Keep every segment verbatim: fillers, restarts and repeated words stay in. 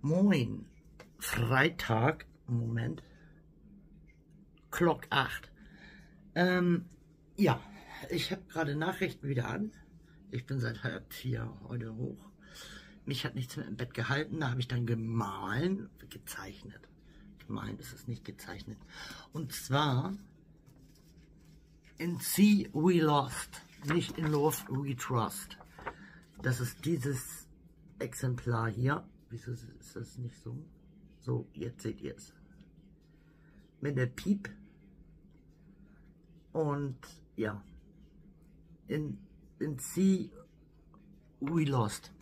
Moin, Freitag, Moment, Clock acht. Ähm, ja, ich habe gerade Nachrichten wieder an. Ich bin seit halb vier heute hoch. Mich hat nichts mehr im Bett gehalten, da habe ich dann gemahlen, gezeichnet. Gemahlen ist es nicht gezeichnet. Und zwar in See We Lost, nicht in Love We Trust. Das ist dieses Exemplar hier. Wieso ist das nicht so? So, jetzt seht ihr es. Mit der Piep. Und ja, in, in See We Lost.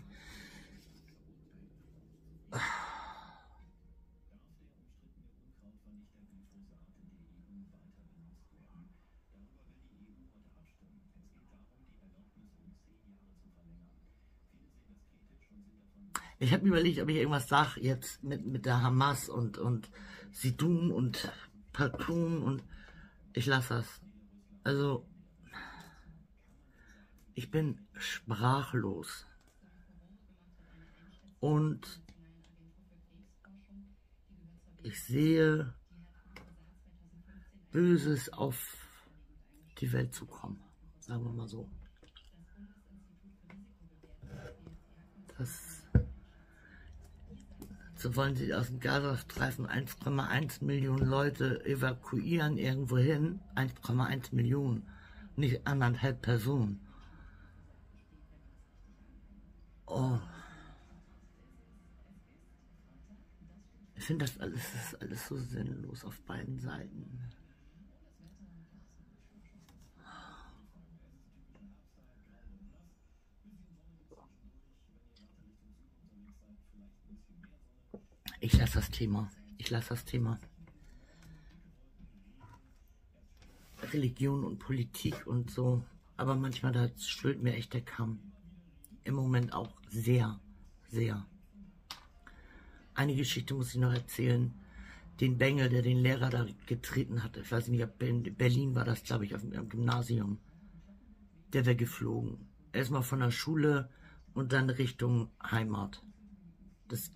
Ich habe mir überlegt, ob ich irgendwas sage jetzt mit, mit der Hamas und, und Sidun und Patun und ich lasse das. Also, ich bin sprachlos. Und ich sehe Böses auf die Welt zukommen. Sagen wir mal so. Das So wollen sie aus dem Gazastreifen eins Komma eins Millionen Leute evakuieren irgendwo hin. eins Komma eins Millionen, nicht anderthalb Personen. Oh. Ich finde das alles, das ist alles so sinnlos auf beiden Seiten. Ich lasse das Thema. Ich lasse das Thema. Religion und Politik und so. Aber manchmal, da schwillt mir echt der Kamm. Im Moment auch sehr, sehr. Eine Geschichte muss ich noch erzählen. Den Bengel, der den Lehrer da getreten hatte. Ich weiß nicht, ob in Berlin war das, glaube ich, auf dem Gymnasium. Der wäre geflogen. Erstmal von der Schule und dann Richtung Heimat. Das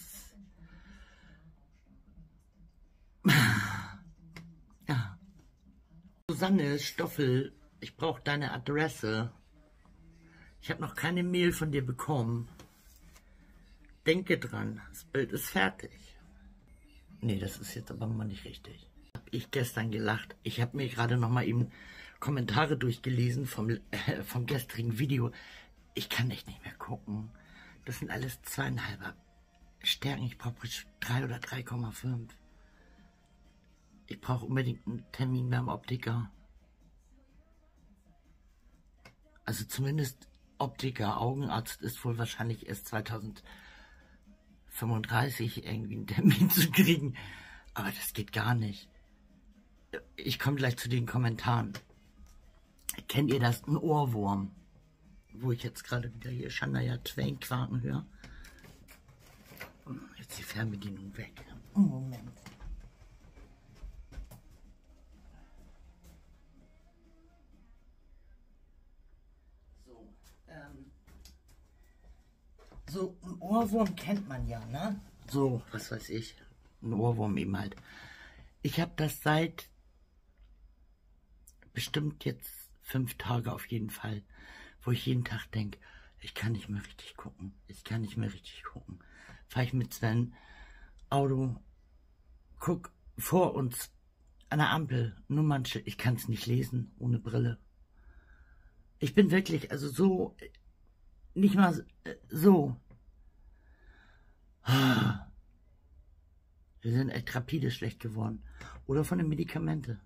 Ja. Susanne Stoffel, ich brauche deine Adresse. Ich habe noch keine Mail von dir bekommen. Denke dran, das Bild ist fertig. Nee, das ist jetzt aber mal nicht richtig. Hab ich gestern gelacht. Ich habe mir gerade noch mal eben Kommentare durchgelesen vom, äh, vom gestrigen Video. Ich kann echt nicht mehr gucken. Das sind alles zweieinhalber Stärken. Ich brauche drei oder drei Komma fünf. Ich brauche unbedingt einen Termin beim Optiker. Also zumindest Optiker, Augenarzt ist wohl wahrscheinlich erst zweitausendfünfunddreißig irgendwie einen Termin zu kriegen. Aber das geht gar nicht. Ich komme gleich zu den Kommentaren. Kennt ihr das? Ein Ohrwurm. Wo ich jetzt gerade wieder hier Shania Twain quaken höre. Jetzt die Fernbedienung weg. Moment. So, ein Ohrwurm kennt man ja, ne? So, was weiß ich. Ein Ohrwurm eben halt. Ich habe das seit bestimmt jetzt fünf Tage auf jeden Fall, wo ich jeden Tag denke, ich kann nicht mehr richtig gucken. Ich kann nicht mehr richtig gucken. Fahre ich mit Sven Auto, guck vor uns an der Ampel, Nummernschild. Ich kann es nicht lesen ohne Brille. Ich bin wirklich, also so... Nicht mal so. Wir sind echt rapide schlecht geworden. Oder von den Medikamenten.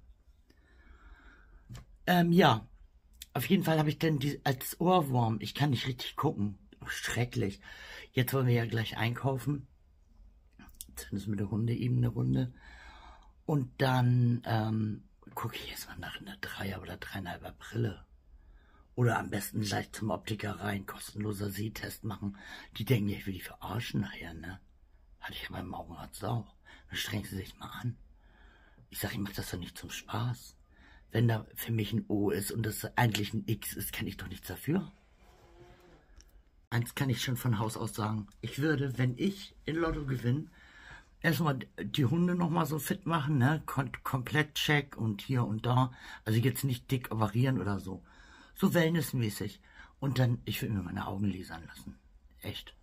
Ähm, ja. Auf jeden Fall habe ich dann die, als Ohrwurm, ich kann nicht richtig gucken. Schrecklich. Jetzt wollen wir ja gleich einkaufen. Zumindest mit der Hunde eben eine Runde. Und dann ähm, gucke ich erstmal nach einer Dreier- oder Dreieinhalber Brille. Oder am besten gleich zum Optiker rein, kostenloser Sehtest machen. Die denken ja, ich will die verarschen nachher, ne? Hatte ich ja beim Augenarzt auch. Dann strengen sie sich mal an. Ich sage, ich mache das doch nicht zum Spaß. Wenn da für mich ein O ist und das eigentlich ein X ist, kann ich doch nichts dafür. eins kann ich schon von Haus aus sagen. Ich würde, wenn ich in Lotto gewinne, erstmal die Hunde nochmal so fit machen, ne? Kom komplett check und hier und da. Also jetzt nicht dick operieren oder so. So wellnessmäßig. Und dann, ich will mir meine Augen lasern lassen. Echt.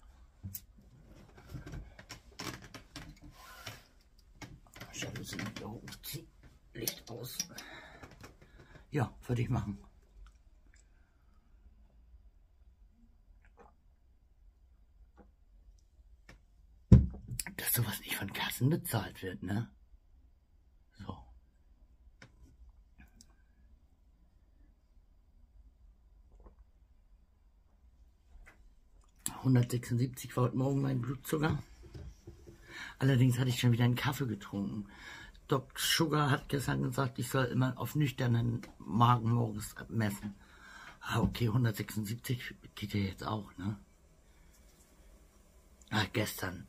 Jalousien wieder hochziehen. Licht aus. Ja, würde ich machen. Dass sowas nicht von Kassen bezahlt wird, ne? So. hundertsechsundsiebzig war heute Morgen mein Blutzucker. Allerdings hatte ich schon wieder einen Kaffee getrunken. Doc Sugar hat gestern gesagt, ich soll immer auf nüchternen Magen morgens messen. Ah, okay, hundertsechsundsiebzig geht ja jetzt auch, ne? Ah, gestern.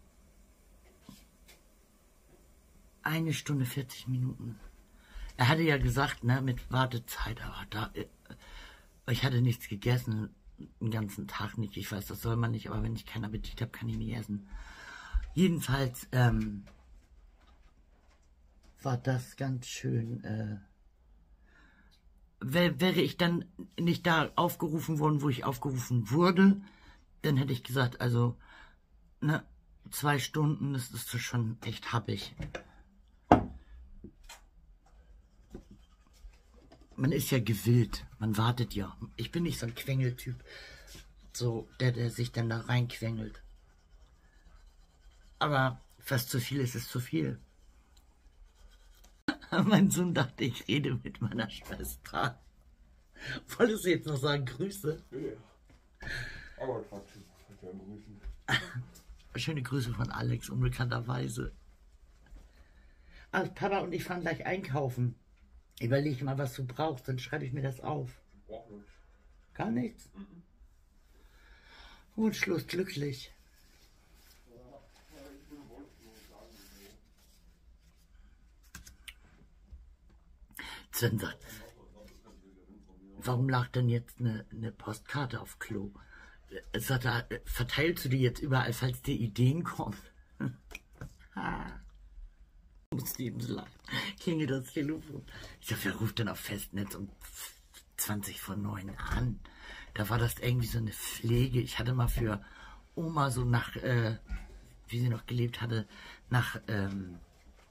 Eine Stunde vierzig Minuten. Er hatte ja gesagt, ne, mit Wartezeit, aber da, ich hatte nichts gegessen, den ganzen Tag nicht. Ich weiß, das soll man nicht, aber wenn ich keinen Appetit habe, kann ich nicht essen. Jedenfalls, ähm, war das ganz schön, äh, wär, wäre ich dann nicht da aufgerufen worden, wo ich aufgerufen wurde, dann hätte ich gesagt, also, ne, zwei Stunden, das ist schon echt happig. Man ist ja gewillt, man wartet ja. Ich bin nicht so ein Quengeltyp, so der, der sich dann da reinquengelt. Aber was zu viel ist, ist zu viel. Mein Sohn dachte, ich rede mit meiner Schwester. Wolltest du jetzt noch sagen, Grüße? Ja. Aber trotzdem, ich kann grüßen. Schöne Grüße von Alex, unbekannterweise. Also Papa und ich fahren gleich einkaufen. Überleg mal, was du brauchst, dann schreibe ich mir das auf. Brauch nichts. Gar nichts? Mhm. Wunschlos glücklich. Sven sagt, warum lag denn jetzt eine, eine Postkarte auf Klo? Sagt er, verteilst du die jetzt überall, falls dir Ideen kommen? Muss ihm so leid. Klingelt das Telefon. Ich sag, wer ruft denn auf Festnetz um zwanzig vor neun an? Da war das irgendwie so eine Pflege. Ich hatte mal für Oma so nach, äh, wie sie noch gelebt hatte, nach, ähm,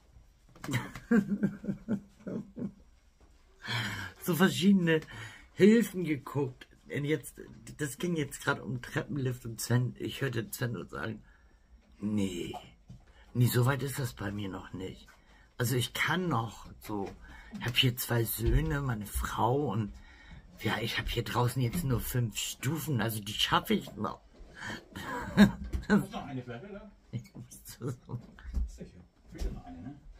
so verschiedene Hilfen geguckt. Und jetzt, das ging jetzt gerade um Treppenlift und Sven, ich hörte Sven nur sagen, nee, nee, so weit ist das bei mir noch nicht. Also ich kann noch so, ich habe hier zwei Söhne, meine Frau und ja, ich habe hier draußen jetzt nur fünf Stufen, also die schaffe ich noch. Du hast noch eine Flasche da? Sicher, fehlt noch eine, ne?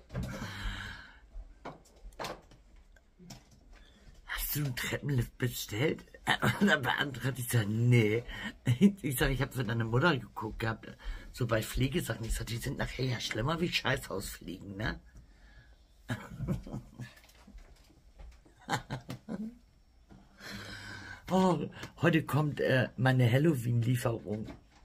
Hast du einen Treppenlift bestellt? Und dann beantwortet ich sage, nee. Ich sage, ich habe für deine Mutter geguckt gehabt, so bei Pflegesachen. Ich sage, die sind nachher ja schlimmer wie Scheißhausfliegen, ne? Oh, heute kommt äh, meine Halloween-Lieferung.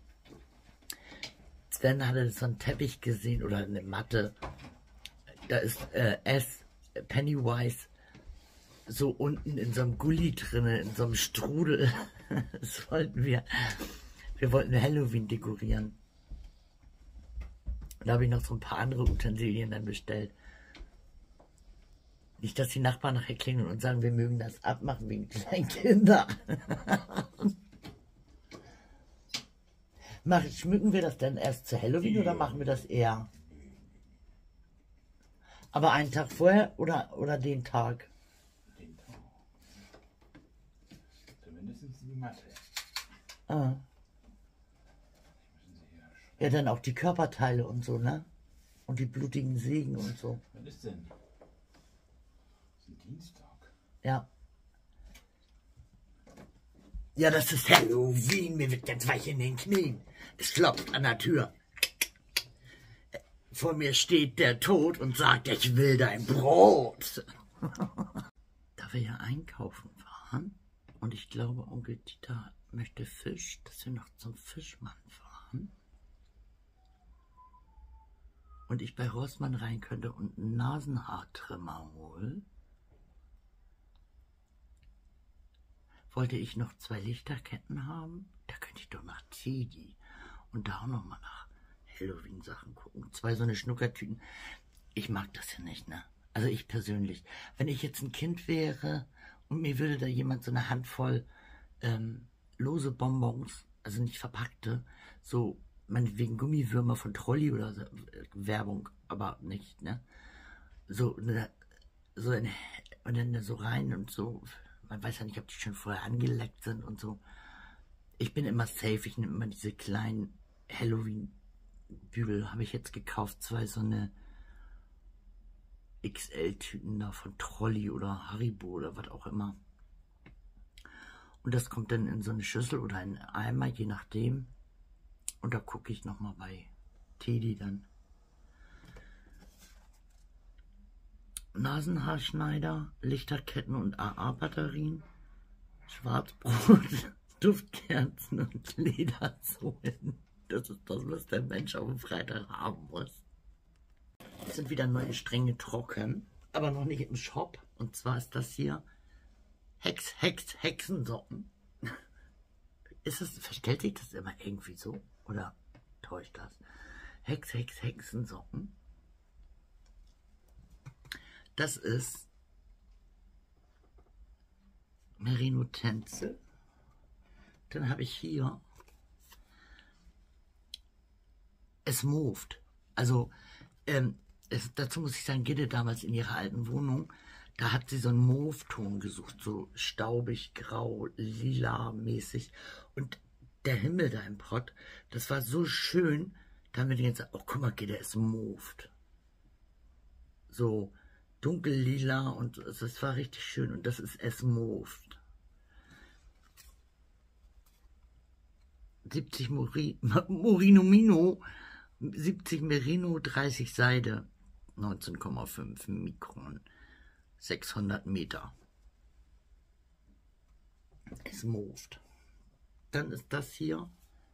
Sven hatte so einen Teppich gesehen oder eine Matte. Da ist äh, S, Pennywise, so unten in so einem Gully drinne, in so einem Strudel. Das wollten wir. Wir wollten Halloween dekorieren. Und da habe ich noch so ein paar andere Utensilien dann bestellt. Nicht, dass die Nachbarn nachher klingeln und sagen, wir mögen das abmachen wegen kleinen Kindern. Mach, schmücken wir das dann erst zu Halloween oder machen wir das eher? Aber einen Tag vorher oder, oder den Tag? Den Tag. Zumindest die Matte. Ah. Ja, dann auch die Körperteile und so, ne? Und die blutigen Sägen und so. Was ist denn? Das ist ein Dienstag. Ja. Ja, das ist Halloween, mir wird ganz weich in den Knien. Es klopft an der Tür. Vor mir steht der Tod und sagt, ich will dein Brot. Da wir ja einkaufen waren und ich glaube, Onkel Dieter möchte Fisch, dass wir noch zum Fischmann fahren. Und ich bei Rossmann rein könnte und einen Nasenhaartrimmer holen. Wollte ich noch zwei Lichterketten haben, da könnte ich doch nach Teddy und da auch noch mal nach Halloween-Sachen gucken. Zwei so eine Schnuckertüten. Ich mag das ja nicht, ne? Also ich persönlich. Wenn ich jetzt ein Kind wäre und mir würde da jemand so eine Handvoll ähm, lose Bonbons, also nicht verpackte, so meinetwegen Gummiwürmer von Trolli oder so, äh, Werbung, aber nicht, ne? So, ne, so eine, und dann so rein und so, man weiß ja nicht, ob die schon vorher angeleckt sind und so. Ich bin immer safe, ich nehme immer diese kleinen Halloween-Bügel, habe ich jetzt gekauft, zwei so eine X L-Tüten da von Trolli oder Haribo oder was auch immer. Und das kommt dann in so eine Schüssel oder in einen Eimer, je nachdem. Und da gucke ich nochmal bei Teddy dann. Nasenhaarschneider, Lichterketten und A A-Batterien, Schwarzbrot, Duftkerzen und Ledersohlen. Das ist das, was der Mensch auf dem Freitag haben muss. Es sind wieder neue Stränge trocken, aber noch nicht im Shop. Und zwar ist das hier Hex, Hex, Hexensocken. Ist es, verstellt sich das immer irgendwie so? Oder täuscht das? Hex, Hex, Hexensocken. Das ist Merino Tencel. Dann habe ich hier es moved. Also ähm, es, dazu muss ich sagen, Gitte damals in ihrer alten Wohnung, da hat sie so einen Mauve-Ton gesucht, so staubig, grau, lila mäßig. Und der Himmel da im Pott, das war so schön, da haben wir die gesagt, oh guck mal, Gitte ist moved. So dunkel lila und das war richtig schön und das ist es moved. siebzig Mori, Morino Mino, siebzig Merino, dreißig Seide, neunzehn Komma fünf Mikron, sechshundert Meter. Es moved. Dann ist das hier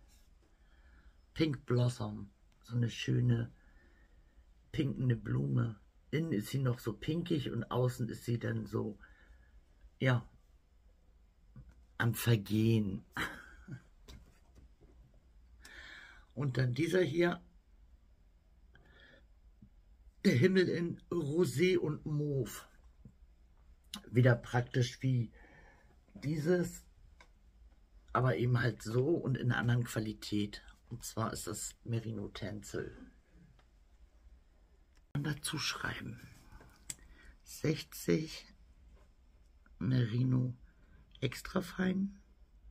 Pink Blossom, so eine schöne pinkende Blume. Innen ist sie noch so pinkig und außen ist sie dann so, ja, am Vergehen. Und dann dieser hier, der Himmel in Rosé und Mauve. Wieder praktisch wie dieses, aber eben halt so und in einer anderen Qualität. Und zwar ist das Merino Tencel. Dazu schreiben sechzig Merino extra fein,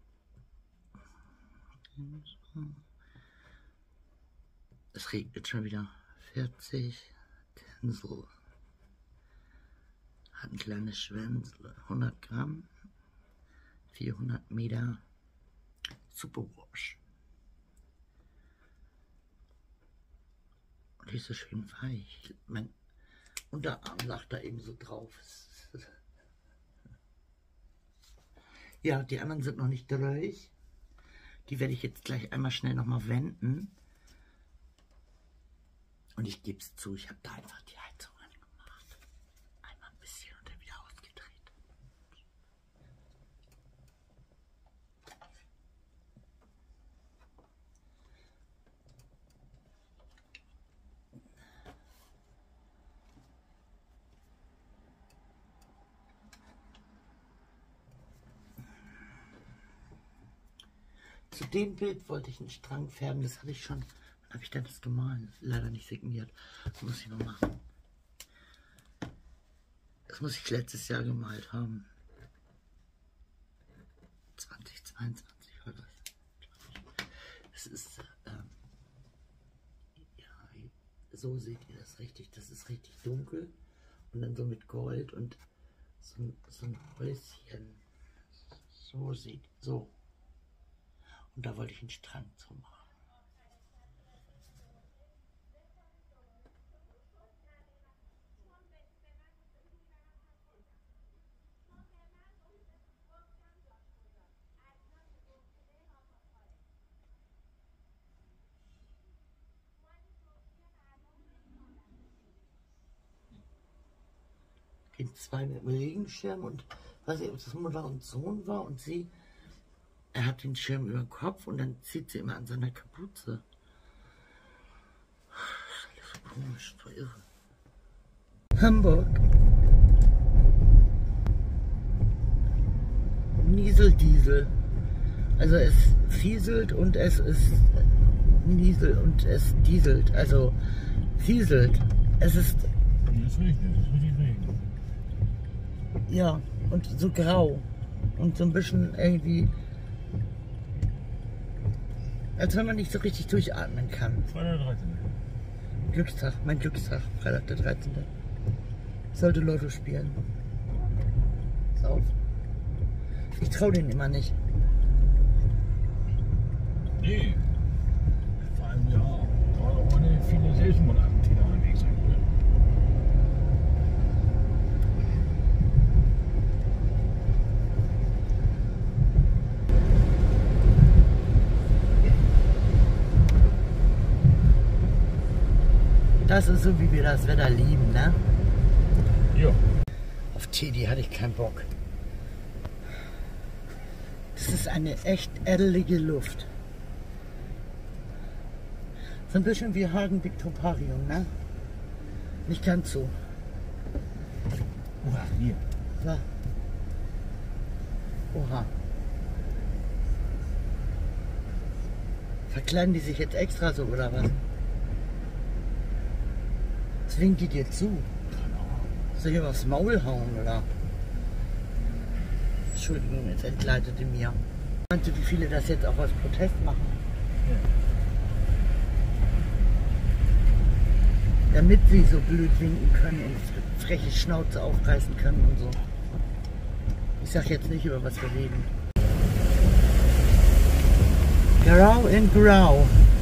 es regnet schon wieder, vierzig Tencel, hat ein kleines Schwänzle, hundert Gramm, vierhundert Meter Superwash. Die ist so schön weich. Mein Unterarm lag da eben so drauf. Ja, die anderen sind noch nicht durch. Die werde ich jetzt gleich einmal schnell nochmal wenden. Und ich gebe es zu, ich habe da einfach die Heizung angemacht. Einmal ein bisschen und dann wieder ausgedreht. Zu dem Bild wollte ich einen Strang färben, das hatte ich schon. Wann habe ich denn das gemalt? Leider nicht signiert. Das muss ich noch machen. Das muss ich letztes Jahr gemalt haben. zweitausendzweiundzwanzig war das. Das ist, ähm, ja, so seht ihr das richtig. Das ist richtig dunkel und dann so mit Gold und so, so ein Häuschen. So sieht, so. Und da wollte ich einen Strang zu machen. in zwei mit dem Regenschirm und weiß ich, ob das Mutter und Sohn war und sie, er hat den Schirm über den Kopf und dann zieht sie immer an seiner Kapuze. Das ist alles so komisch, so irre. Hamburg. Nieseldiesel. Also es fieselt und es ist Niesel und es dieselt. Also fieselt. Es ist. Es regnet, es richtig Regen. Ja, und so grau. Und so ein bisschen irgendwie. Als wenn man nicht so richtig durchatmen kann. Freitag der dreizehnte Glückstag, mein Glückstag, Freitag der dreizehnte Ich sollte Lotto spielen. Pass auf. Ich traue denen immer nicht. Nee. Vor allem ja. Da auch ohne viele Selbstmordattentäter unterwegs sein können. Das ist so, wie wir das Wetter lieben, ne? Ja. Auf Teddy hatte ich keinen Bock. Das ist eine echt ädelige Luft. So ein bisschen wie Hagen Victoparium, ne? Nicht ganz so. Oha, hier. So. Oha. Verkleiden die sich jetzt extra so, oder was? Was winkt die dir zu? Keine Ahnung. Soll ich aber aufs Maul hauen, oder? Entschuldigung, jetzt entgleitete mir. Meinst du, wie viele das jetzt auch aus Protest machen? Ja. Damit sie so blöd winken können und freche Schnauze aufreißen können und so. Ich sag jetzt nicht, über was wir reden. Grau in Grau.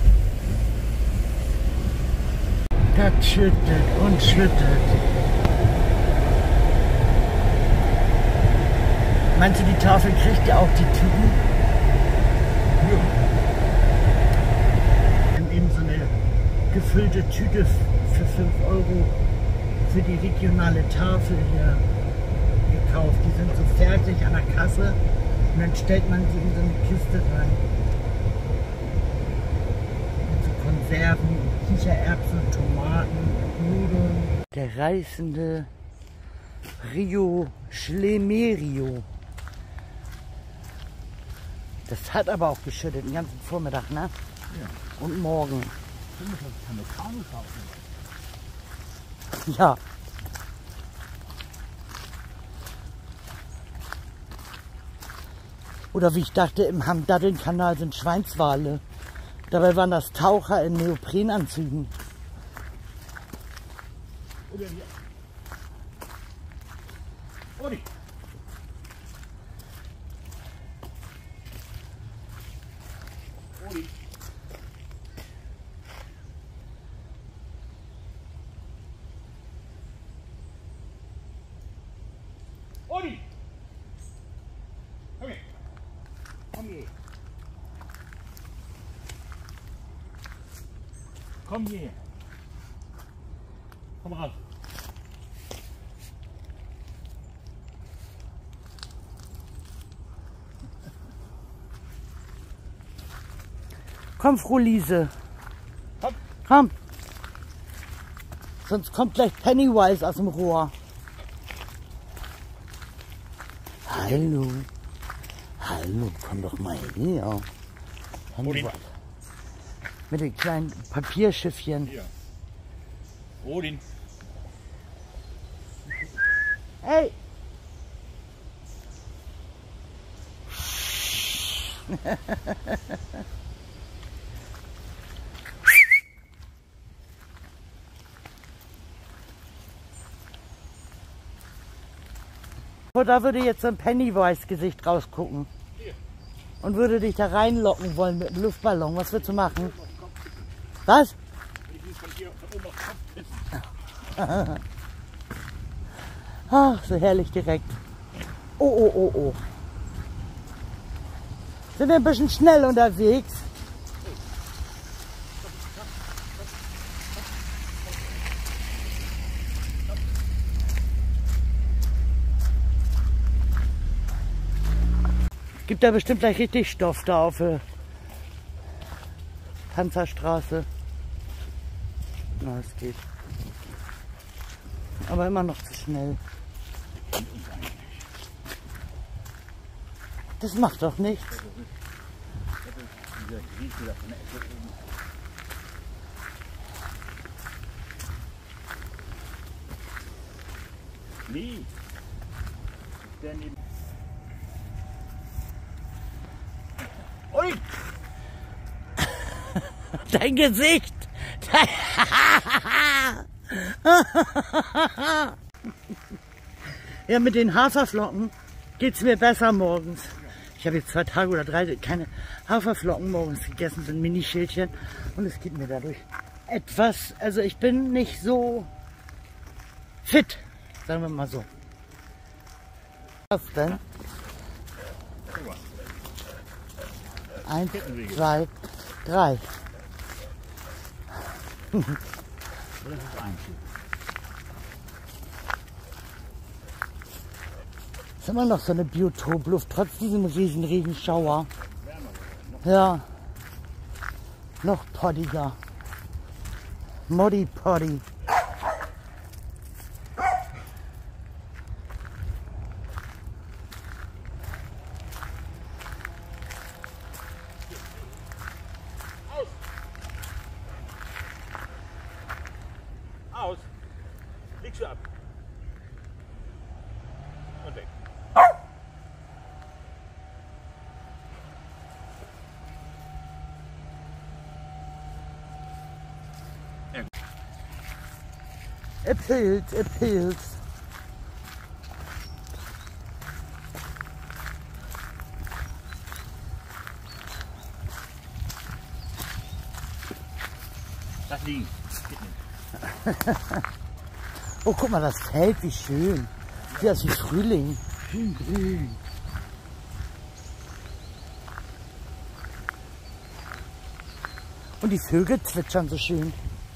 Das schüttet und schüttet. Meinst du, die Tafel kriegt ja auch die Tüten? Ja. Wir haben eben so eine gefüllte Tüte für fünf Euro für die regionale Tafel hier gekauft. Die sind so fertig an der Kasse und dann stellt man sie in so eine Kiste rein. Mit so Konserven, Kichererbsen, Tomaten und Nudeln. Der reißende Rio Schlemerio. Das hat aber auch geschüttet den ganzen Vormittag, ne? Ja. Und morgen. Ich muss keine Kanu kaufen. Ja. Oder wie ich dachte, im Hamdatteln-Kanal sind Schweinswale. Dabei waren das Taucher in Neoprenanzügen. Oder hier. Odi. Odi. Odi. Komm her. Komm her. Komm hier. Komm raus. Komm, Frau Liese. Komm. Komm. Sonst kommt gleich Pennywise aus dem Rohr. Hallo. Hallo, komm doch mal her. Odin. Mit den kleinen Papierschiffchen. Hier. Odin. Hey! Da würde jetzt so ein Pennywise-Gesicht rausgucken. Hier. Und würde dich da reinlocken wollen mit einem Luftballon. Was würdest du machen? Was? Ich muss von hier von oben auf Kopf pissen. Ach, so herrlich direkt. Oh, oh, oh, oh. Sind wir ein bisschen schnell unterwegs? Gibt da bestimmt gleich richtig Stoff da auf der Panzerstraße. Na, es geht. Aber immer noch zu schnell. Das macht doch nichts. Nee. Ui! Dein Gesicht! Dein ja, mit den Haferflocken geht es mir besser morgens. Ich habe jetzt zwei Tage oder drei keine Haferflocken morgens gegessen, sind Mini-Schälchen. Und es geht mir dadurch etwas, also ich bin nicht so fit, sagen wir mal so. Was denn? Eins, zwei, drei. Das ist eins. Ist immer noch so eine Biotopluft, trotz diesem riesen Regenschauer. Ja. Noch poddiger. Moddy Poddy. Aus. Legst du ab. Und weg. A Pilz, a Pilz. Das liegen. Oh, guck mal, das Feld, wie schön. Sieht aus wie Frühling. Schön grün. Und die Vögel zwitschern so schön.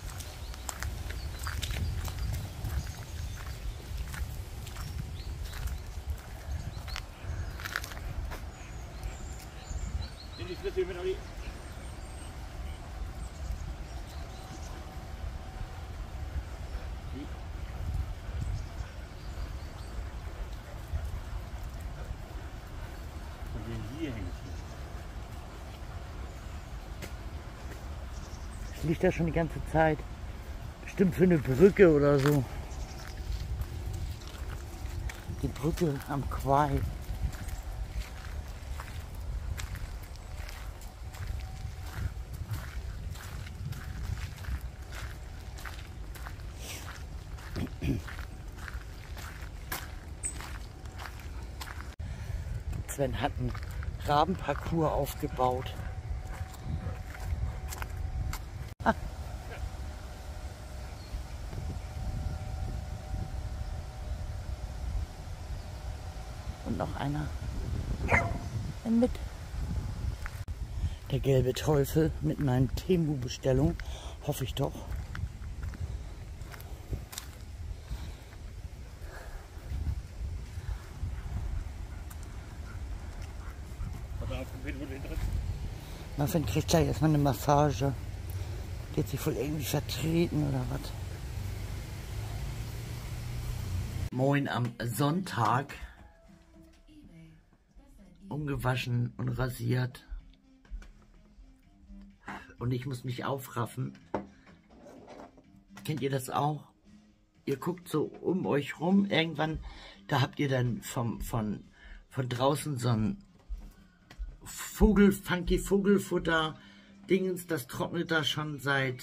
Sind die Schlüssel mit Olli? Hier hängt Das liegt da schon die ganze Zeit. Bestimmt für eine Brücke oder so. Die Brücke am Quai. Sven hat einen Rabenparcours aufgebaut. Ah. Und noch einer mit. Der gelbe Teufel mit meinen Temu-Bestellungen. Hoffe ich doch. Muffin kriegt gleich erstmal eine Massage. Die hat sich wohl irgendwie vertreten oder was. Moin am Sonntag. Umgewaschen und rasiert. Und ich muss mich aufraffen. Kennt ihr das auch? Ihr guckt so um euch rum. Irgendwann, da habt ihr dann vom, von, von draußen so ein Vogel, funky Vogelfutter Dingens, das trocknet da schon seit,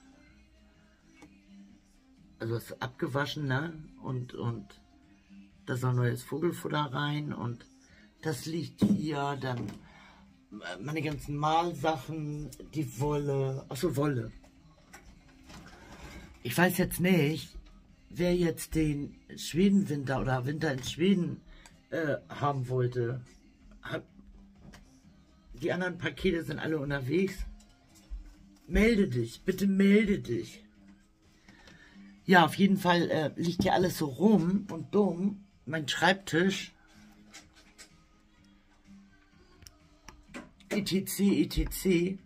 also ist abgewaschen, ne? Und, und da soll neues Vogelfutter rein und das liegt hier, dann meine ganzen Malsachen, die Wolle, achso Wolle. Ich weiß jetzt nicht, wer jetzt den Schwedenwinter oder Winter in Schweden äh, haben wollte. Hat, die anderen Pakete sind alle unterwegs. Melde dich, bitte melde dich. Ja, auf jeden Fall äh, liegt hier alles so rum und dumm. Mein Schreibtisch etc, et cetera.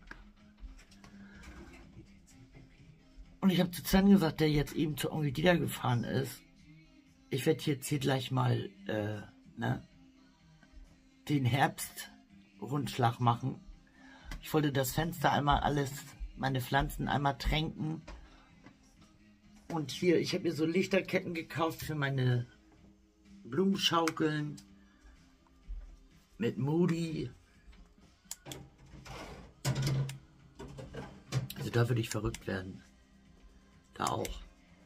Und ich habe zu Sven gesagt, der jetzt eben zu Onkel Dieter gefahren ist, ich werde jetzt hier gleich mal äh, ne, den Herbstrundschlag machen. Ich wollte das Fenster einmal alles, meine Pflanzen einmal tränken. Und hier, ich habe mir so Lichterketten gekauft für meine Blumenschaukeln mit Moody. Also da würde ich verrückt werden. Da auch.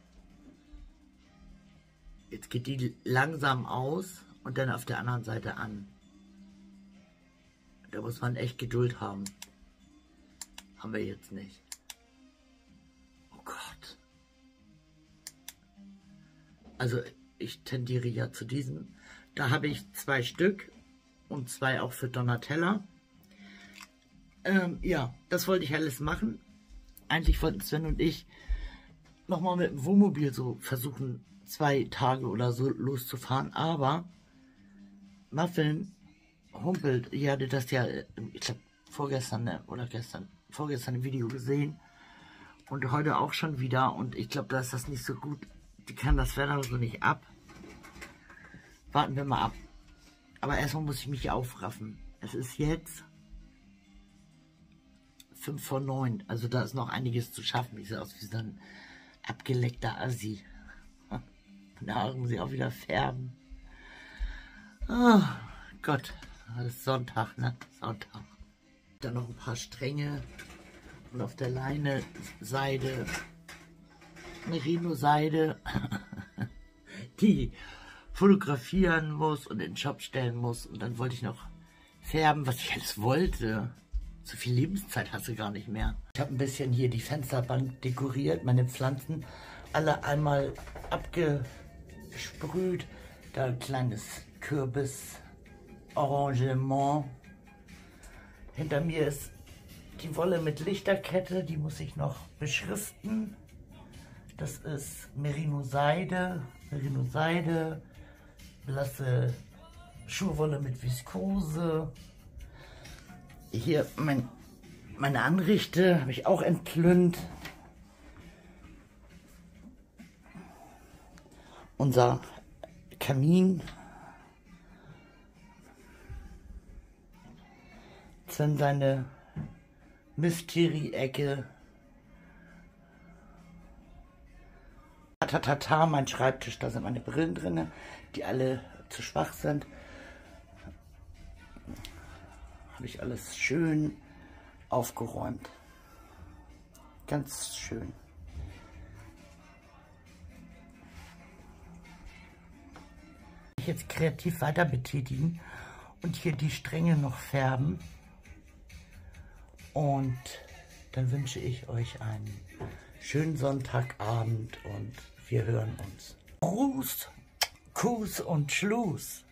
Jetzt geht die langsam aus und dann auf der anderen Seite an. Da muss man echt Geduld haben. Haben wir jetzt nicht. Oh Gott. Also ich tendiere ja zu diesen. Da habe ich zwei Stück und zwei auch für Donatella. Ähm, ja, das wollte ich alles machen. Eigentlich wollten Sven und ich nochmal mit dem Wohnmobil so versuchen, zwei Tage oder so loszufahren, aber Muffin humpelt, ihr hattet das ja, ich glaube vorgestern ne, oder gestern, vorgestern im Video gesehen und heute auch schon wieder und ich glaube, da ist das nicht so gut, die kann das Wetter so nicht ab. Warten wir mal ab. Aber erstmal muss ich mich aufraffen. Es ist jetzt fünf vor neun, also da ist noch einiges zu schaffen. Ich sehe aus wie so ein abgeleckter Assi. Meine Haare muss ich auch wieder färben. Oh Gott, das ist Sonntag, ne? Sonntag. Dann noch ein paar Stränge und auf der Leine Seide, Merino-Seide, die fotografieren muss und in den Shop stellen muss. Und dann wollte ich noch färben, was ich alles wollte. So viel Lebenszeit hast du gar nicht mehr. Ich habe ein bisschen hier die Fensterbank dekoriert, meine Pflanzen alle einmal abgesprüht. Da ein kleines Kürbis, Arrangement. Hinter mir ist die Wolle mit Lichterkette, die muss ich noch beschriften. Das ist Merino-Seide, Merino-Seide, blasse Schuhwolle mit Viskose. Hier mein, meine Anrichte habe ich auch entklünnt. Unser Kamin. Dann seine Mystery-Ecke. Tatata, mein Schreibtisch, da sind meine Brillen drin, die alle zu schwach sind. Habe ich alles schön aufgeräumt. Ganz schön. Ich jetzt kreativ weiter betätigen und hier die Stränge noch färben. Und dann wünsche ich euch einen schönen Sonntagabend und wir hören uns. Gruß, Kuss und Schluss.